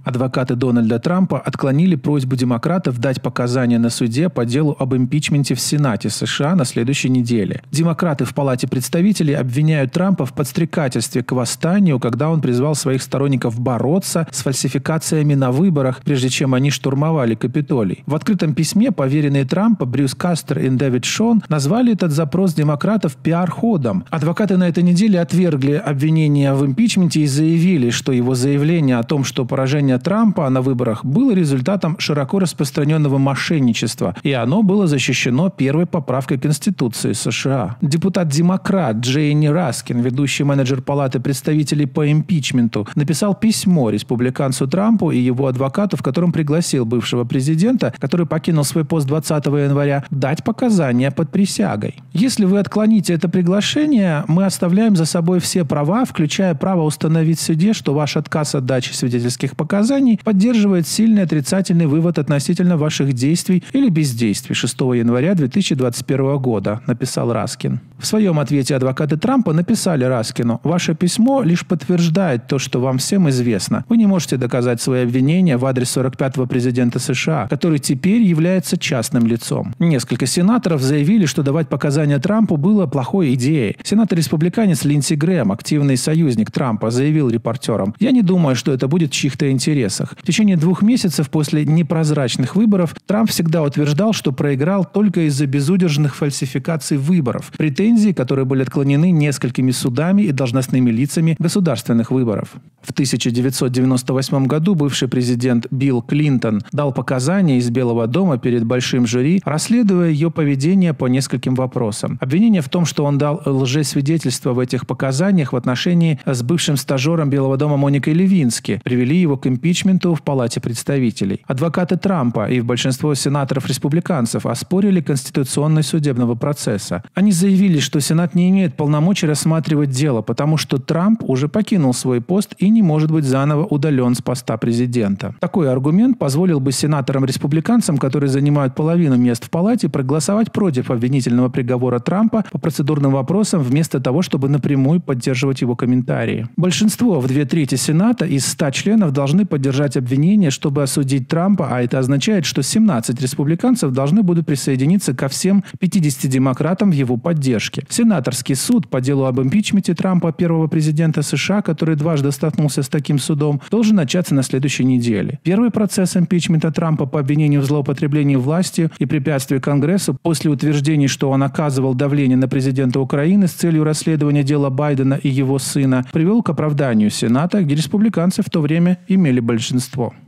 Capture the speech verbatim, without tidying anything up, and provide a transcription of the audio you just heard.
Адвокаты Дональда Трампа отклонили просьбу демократов дать показания на суде по делу об импичменте в Сенате США на следующей неделе. Демократы в Палате представителей обвиняют Трампа в подстрекательстве к восстанию, когда он призвал своих сторонников бороться с фальсификациями на выборах, прежде чем они штурмовали Капитолий. В открытом письме поверенные Трампа Брюс Кастер и Дэвид Шон назвали этот запрос демократов пиар-ходом. Адвокаты на этой неделе отвергли обвинения в импичменте и заявили, что его заявление о том, что поражение Трампа на выборах было результатом широко распространенного мошенничества, и оно было защищено первой поправкой Конституции США. Депутат-демократ Джейни Раскин, ведущий менеджер Палаты представителей по импичменту, написал письмо республиканцу Трампу и его адвокату, в котором пригласил бывшего президента, который покинул свой пост двадцатого января, дать показания под присягой. Если вы отклоните это приглашение, мы оставляем за собой все права, включая право установить в суде, что ваш отказ от дачи свидетельских показаний поддерживает сильный отрицательный вывод относительно ваших действий или бездействий шестого января две тысячи двадцать первого года, написал Раскин. В своем ответе адвокаты Трампа написали Раскину: «Ваше письмо лишь подтверждает то, что вам всем известно. Вы не можете доказать свои обвинения в адрес сорок пятого президента США, который теперь является частным лицом». Несколько сенаторов заявили, что давать показания Трампу было плохой идеей. Сенатор-республиканец Линдси Грэм, активный союзник Трампа, заявил репортерам: «Я не думаю, что это будет в чьих-то интересах». В течение двух месяцев после непрозрачных выборов Трамп всегда утверждал, что проиграл только из-за безудержных фальсификаций выборов, претензий, которые были отклонены несколькими судами и должностными лицами государственных выборов. В тысяча девятьсот девяносто восьмом году бывший президент Билл Клинтон дал показания из Белого дома перед большим жюри, расследуя ее поведение по нескольким вопросам. Обвинение в том, что он дал лжесвидетельство в этих показаниях в отношении с бывшим стажером Белого дома Моникой Левински, привели его к импичменту в Палате представителей. Адвокаты Трампа и большинство сенаторов-республиканцев оспорили конституционность судебного процесса. Они заявили, что Сенат не имеет полномочий рассматривать дело, потому что Трамп уже покинул свой пост и не может быть заново удален с поста президента. Такой аргумент позволил бы сенаторам-республиканцам, которые занимают половину мест в Палате, проголосовать против обвинительного приговора Трампа по процедурным вопросам, вместо того, чтобы напрямую поддерживать его комментарии. Большинство в две трети Сената из ста членов должны поддержать обвинение, чтобы осудить Трампа, а это означает, что семнадцать республиканцев должны будут присоединиться ко всем пятидесяти демократам в его поддержке. Сенаторский суд по делу об импичменте Трампа, первого президента США, который дважды столкнулся с таким судом, должен начаться на следующей неделе. Первый процесс импичмента Трампа по обвинению в злоупотреблении властью и препятствии Конгрессу после утверждений, что он оказывал давление на президента Украины с целью расследования дела Байдена и его сына, привел к оправданию Сената, где республиканцы в то время имели большинство.